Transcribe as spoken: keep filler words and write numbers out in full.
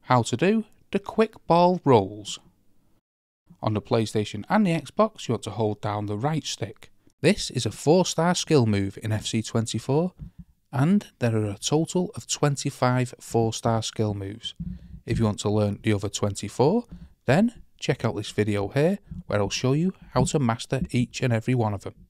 how to do the quick ball rolls. On the PlayStation and the Xbox, you want to hold down the right stick. This is a four star skill move in F C twenty-four, and there are a total of twenty-five four star skill moves. If you want to learn the other twenty-four, then check out this video here where I'll show you how to master each and every one of them.